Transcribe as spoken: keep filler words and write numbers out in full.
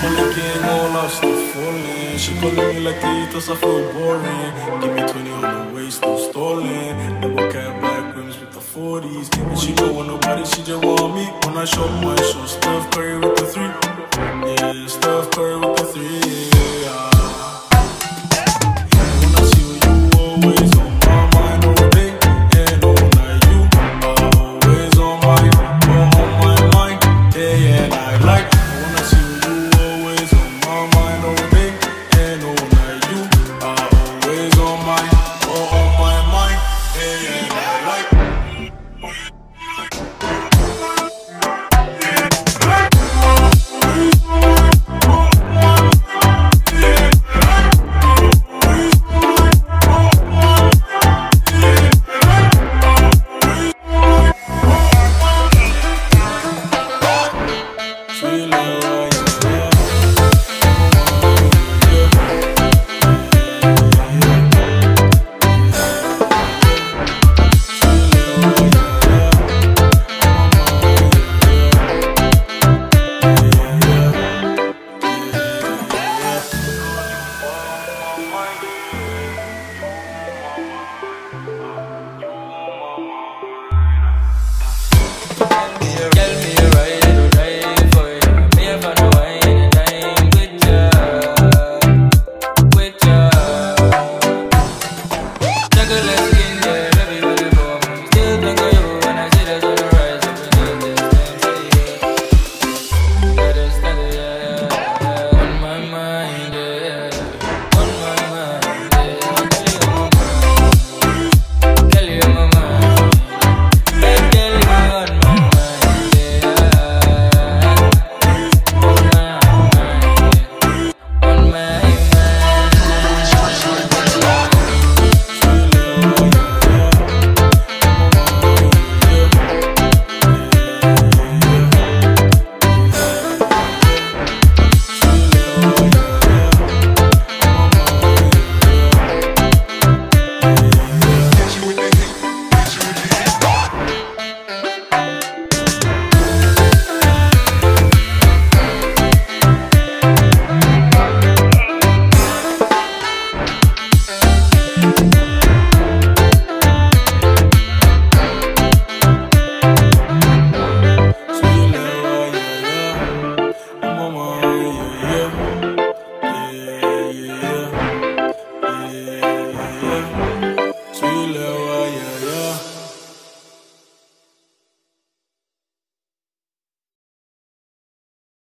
On the gang, all lost, still falling. She calling me like Titos, I feel boring. Give me twenty on the waist, still stolen. Double cab black rims with the forties. And she don't want nobody, she just want me. When I show my show, Steph Curry with the three. Yeah, Steph Curry with the three. Yeah.